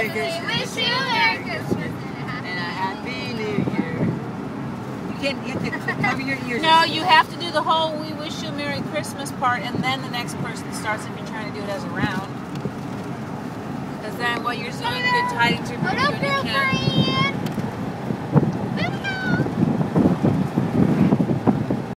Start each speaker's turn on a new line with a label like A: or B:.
A: Merry Christmas.
B: Wish you a Merry Christmas
A: And a Happy New Year. You have to cover your ears.
C: No, you have to do the whole "We wish you a Merry Christmas" part, and then the next person starts if you're trying to do it as a round. Because then what you're doing, good tidings, you're doing, you can't.